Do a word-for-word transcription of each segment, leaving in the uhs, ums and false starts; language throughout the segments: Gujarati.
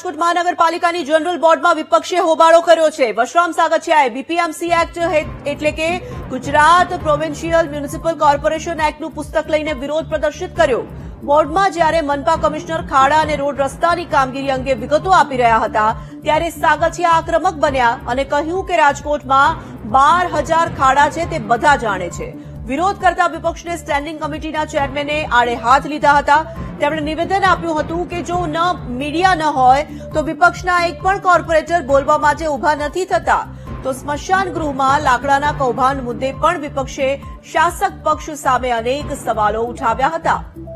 રાજકોટ મહાનગરપાલિકાની જનરલ બોર્ડમાં વિપક્ષે હોબાળો કર્યો છે। વશરામ સાગઠિયાએ બીપીએમસી એક્ટ એટલે કે ગુજરાત પ્રોવિન્શિયલ મ્યુનિસિપલ કોર્પોરેશન એક્ટનું પુસ્તક લઈને વિરોધ પ્રદર્શિત કર્યો। બોર્ડમાં જ્યારે મનપા કમિશનર ખાડા અને રોડ રસ્તાની કામગીરી અંગે વિગતો આપી રહ્યા હતા ત્યારે સાગઠિયા આક્રમક બન્યા અને કહ્યું કે રાજકોટમાં બાર હજાર ખાડા છે તે બધા જાણે છે। વિરોધ કરતા વિપક્ષને સ્ટેન્ડિંગ કમિટીના ચેરમેને આડે હાથ લીધા હતા। તેમણે નિવેદન આપ્યું હતું કે જો ન મીડિયા ન હોય તો વિપક્ષના એક પણ કોર્પોરેટર બોલવા માટે ઉભા નથી થતા। તો સ્મશાન ગૃહમાં લાકડાના કૌભાંડ મુદ્દે પણ વિપક્ષે શાસક પક્ષ સામે અનેક સવાલો ઉઠાવ્યા હતા।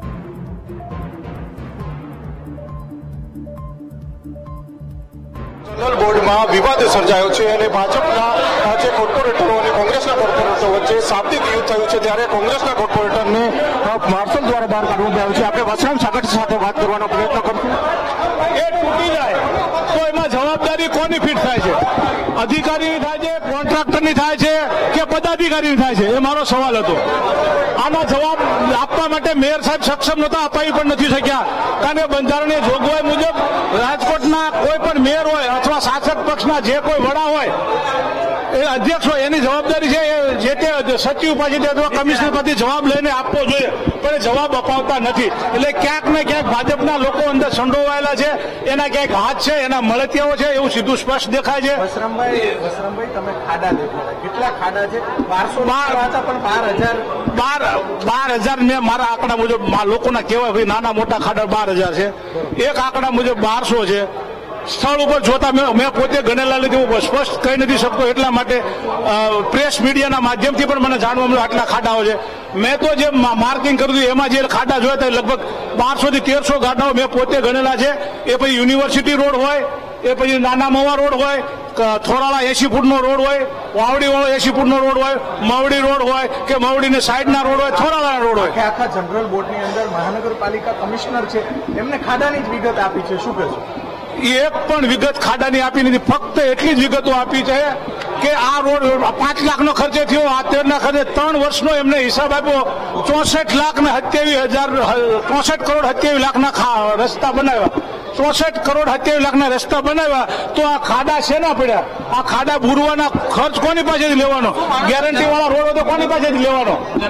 જનરલ બોર્ડમાં વિવાદ સર્જાયો છે અને ભાજપના જે કોર્પોરેટરો અને કોંગ્રેસના કોર્પોરેટરો વચ્ચે શાબ્દિક યુદ્ધ થયું છે ત્યારે કોંગ્રેસના કોર્પોરેટરને માર્શલ દ્વારા બહાર કાઢવામાં આવ્યું છે। આપણે વશરામ સાગઠિયા સાથે વાત કરવાનો પ્રયત્ન કરશું। એ તૂટી જાય તો એમાં જવાબદારી કોની ફિટ થાય છે? અધિકારીની થાય છે, કોન્ટ્રાક્ટરની થાય છે કે પદાધિકારીની થાય છે? એ મારો સવાલ હતો। આના જવાબ આપવા માટે મેયર સાહેબ સક્ષમ નહોતા, અપાવી પણ નથી શક્યા, કારણ કે બંધારણીય જોગવાઈ મુજબ રાજકોટના કોઈ પણ મેયર હોય અથવા શાસક પક્ષના જે કોઈ વડા હોય એ અધ્યક્ષ હોય એની જવાબદારી છે જે તે સચિવ પાસેથી અથવા કમિશનર પાસેથી જવાબ લઈને આપવો જોઈએ, પણ જવાબ અપાવતા નથી। એટલે ક્યાંક ને ક્યાંક ભાજપના લોકો અંદર સંડોવાયેલા છે, એના ક્યાંક હાથ છે, એના મળતિયાઓ છે, એવું સીધું સ્પષ્ટ દેખાય છે। વશરામભાઈ વશરામભાઈ તમે ખાડા દેખાડા, કેટલા ખાડા છે? બારસો હતા પણ બાર હજાર બાર બાર હજાર મેં મારા આંકડા મુજબ લોકોના કહેવાય ભાઈ નાના મોટા ખાડા બાર હજાર છે, એક આંકડા મુજબ બારસો છે। સ્થળ ઉપર જોતા મેં પોતે ગણેલા લીધે હું સ્પષ્ટ કહી નથી શકતો, એટલા માટે પ્રેસ મીડિયાના માધ્યમથી પણ મને જાણવા મળ્યું આટલા ખાડાઓ છે। મેં તો જે માર્કિંગ કર્યું હતું એમાં જે ખાડા જોયા હતા લગભગ બારસો થી તેરસો ખાડાઓ મેં પોતે ગણેલા છે। એ પછી યુનિવર્સિટી રોડ હોય, એ પછી નાના મવા રોડ હોય, થોરાળા એસી ફૂટનો રોડ હોય, વાવડી વાળો એસી ફૂટનો રોડ હોય, મવડી રોડ હોય કે મવડીની સાઈડના રોડ હોય, થોરાળાના રોડ હોય। આખા જનરલ બોર્ડની અંદર મહાનગરપાલિકા કમિશનર છે, એમને ખાડાની જ વિગત આપી છે, શું કહેશો? એક પણ વિગત ખાડાની આપી નથી, ફક્ત એટલી જ વિગતો આપી છે કે આ રોડ પાંચ લાખનો ખર્ચે થયો, આ તેરના ખર્ચે ત્રણ વર્ષનો એમને હિસાબ આપ્યો, ચોસઠ લાખ ને સત્યાવીસ હજાર ચોસઠ કરોડ સત્યાવીસ લાખના રસ્તા બનાવ્યા, ચોસઠ કરોડ સત્યાવીસ લાખના રસ્તા બનાવ્યા। તો આ ખાડા શેના પડ્યા? આ ખાડા બુરવાના ખર્ચ કોની પાસેથી લેવાનો? ગેરંટી વાળા રોડ તો કોની પાસેથી લેવાનો?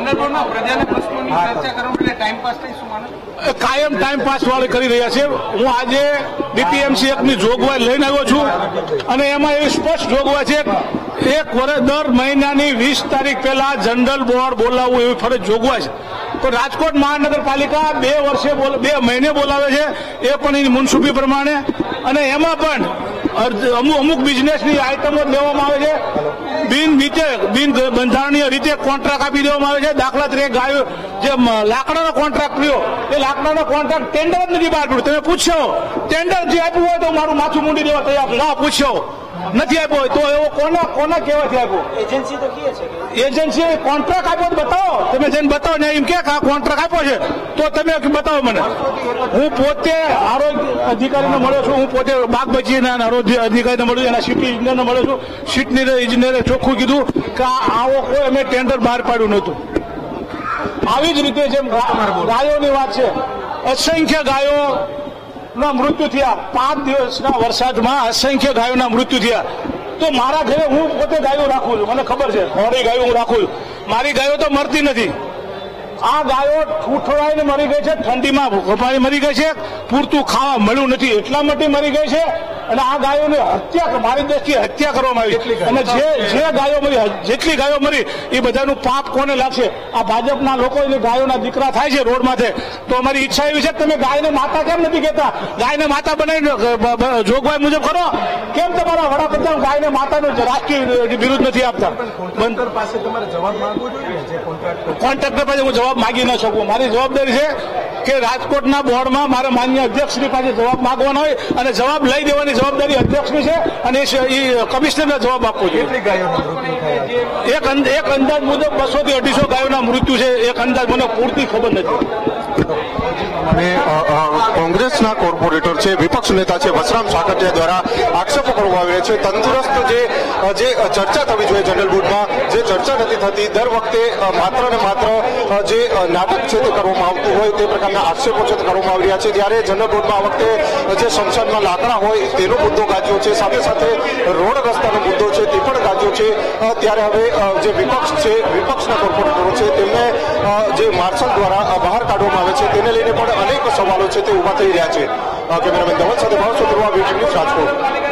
કાયમ ટાઈમ પાસ વાળે કરી રહ્યા છે। હું આજે બીપીએમસી એક્ટની જોગવાઈ લઈને આવ્યો છું અને એમાં એવી સ્પષ્ટ જોગવાઈ છે એક વર્ષ દર મહિનાની વીસ તારીખ પહેલા જનરલ બોર્ડ બોલાવવું એવી ફરજ જોગવાઈ છે। તો રાજકોટ મહાનગરપાલિકા બે વર્ષે બે મહિને બોલાવે છે, એ પણ એની મુનસુબી પ્રમાણે, અને એમાં પણ અમુક અમુક બિઝનેસની આઇટમો લેવામાં આવે છે, બિન રીતે બિન બંધારણીય રીતે કોન્ટ્રાક્ટ આપી દેવામાં આવે છે। દાખલા તરીકે ગાયો જે લાકડાનો કોન્ટ્રાક્ટ રહ્યો એ લાકડાનો કોન્ટ્રાક્ટ ટેન્ડર જ નથી બહાર પડ્યું। તમે પૂછ્યો ટેન્ડર જે આપ્યું હોય તો મારું માથું મૂંડી દેવા તૈયાર છે, ના પૂછ્યો નથી આપ્યો હોય તો એવો કોના કોના કહેવાથી આપ્યો? એજન્સી તો કહે છે એજન્સીએ કોન્ટ્રાક્ટ આપ્યો તો બતાવો, તમે જઈને બતાવો ને, એમ કે આ કોન્ટ્રાક્ટ આપ્યો છે તો તમે બતાવો મને। હું પોતે આરોગ્ય અધિકારીને મળ્યો છું, હું પોતે બાગ બચીના આરોગ્ય અધિકારીને મળ્યો છું, એના સિટી ઇજનેરને મળ્યો છું। સિટી ઇજનેરે ચોખ્ખું કીધું કે આવો કોઈ અમે ટેન્ડર બહાર પાડ્યું નહોતું। આવી જ રીતે જેમ ગાયોની વાત છે, અસંખ્ય ગાયો ના મૃત્યુ થયા, પાંચ દિવસના વરસાદમાં અસંખ્ય ગાયોના મૃત્યુ થયા। તો મારા ઘરે હું પોતે ગાયો રાખું છું, મને ખબર છે ઘણી ગાયો હું રાખું છું, મારી ગાયો તો મરતી નથી। આ ગાયો ઠૂઠવાઈને મરી ગઈ છે, ઠંડીમાં ભોપાઈ મરી ગઈ છે, પૂરતું ખાવા મળ્યું નથી એટલા માટે મરી ગઈ છે, અને આ ગાયોની હત્યા મારી દ્રષ્ટિએ હત્યા કરવામાં આવી। અને જે જે ગાયો મરી, જેટલી ગાયો મરી એ બધાનું પાપ કોને લાગશે? આ ભાજપના લોકો એટલે ગાયોના દીકરા થાય છે રોડ માથે। તો અમારી ઈચ્છા એવી છે કે તમે ગાયને માતા કેમ નથી કહેતા? ગાયને માતા બનાવીને જોગવાઈ મુજબ કરો, કેમ તમારા વડાપ્રધાન ગાયને માતાનો રાષ્ટ્રીય વિરુદ્ધ નથી આપતા? કોન્ટ્રાક્ટર પાસે તમારે જવાબ માંગવો જોઈએ જે કોન્ટ્રાક્ટર કોન્ટ્રાક્ટર પાસે હું જવાબ માગી ન શકું। મારી જવાબદારી છે કે રાજકોટના બોર્ડમાં મારે માન્ય અધ્યક્ષની પાસે જવાબ માંગવાનો હોય અને જવાબ લઈ દેવાની જવાબદારી અધ્યક્ષની છે, અને એ કમિશનરને જવાબ આપવો જોઈએ। કેટલી ગાયોના મૃત્યુ થયા? એક એક અંદાજ મુજબ બસો થી અઢીસો ગાયોના મૃત્યુ છે, એક અંદાજ મને પૂરતી ખબર નથી। અને કોંગ્રેસના કોર્પોરેટર છે, વિપક્ષ નેતા છે વશરામ સાગઠિયા દ્વારા આક્ષેપો કરવામાં આવી રહ્યા છે. તંદુરસ્ત જે જે ચર્ચા થવી જોઈએ જનરલ બોર્ડમાં જે ચર્ચા નથી થતી, દર વખતે માત્ર ને માત્ર જે નાટક છે તે કરવામાં આવતું હોય તે પ્રકારના આક્ષેપો છે તે કરવામાં આવી રહ્યા છે. ત્યારે જનરલ બોર્ડમાં આ વખતે જે સંસદમાં લાકડા હોય તેનો મુદ્દો ગાજ્યો છે, સાથે સાથે રોડ રસ્તાનો મુદ્દો છે તે પણ ગાજ્યો છે. ત્યારે હવે જે વિપક્ષ છે, વિપક્ષના કોર્પોરેટરો છે તેમને જે માર્શલ દ્વારા બહાર કાઢવામાં આવે છે તેને લઈને પણ અનેક સવાલો છે તે ઉભા થઈ રહ્યા છે. કેમેરામેન ધવલ સાથે ભાવ સુધરવા વીટીવી ન્યૂઝ રાજકોટ.